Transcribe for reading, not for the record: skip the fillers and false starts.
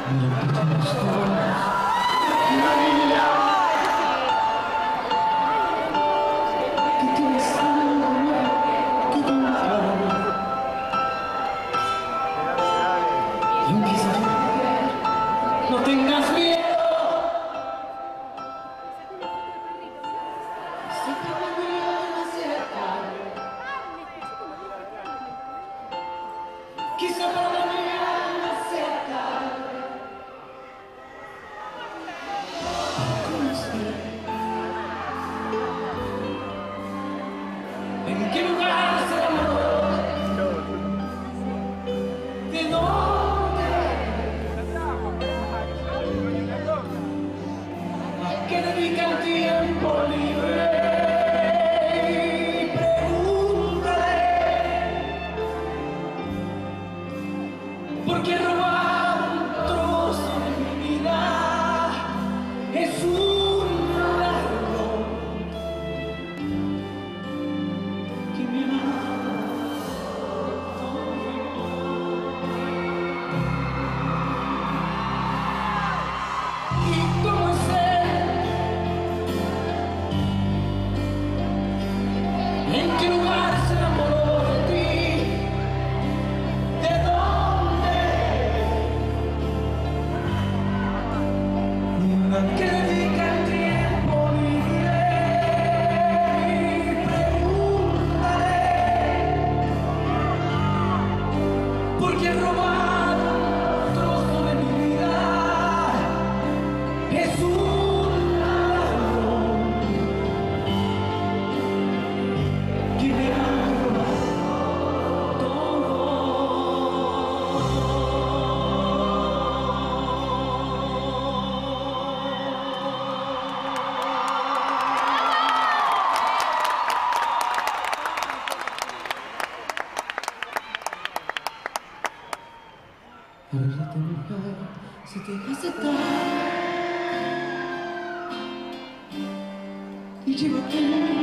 No tengas miedo. Sé que mañana será tarde. Quizá para mañana sea tarde. ¿Cómo sé? ¿En qué lugar será el amor? ¿De dónde? ¿A qué dedica el tiempo libre? Porque robar un trozo de mi vida es un largo que me ama todo. ¿Y cómo es él? ¿En qué lugar se enamoró de ti? Que dedica el tiempo libre y pregúntale por qué robar un trozo de mi vida es un ladrón que me ha robado todo. Arréglate mujer, si te hace tarde y llévate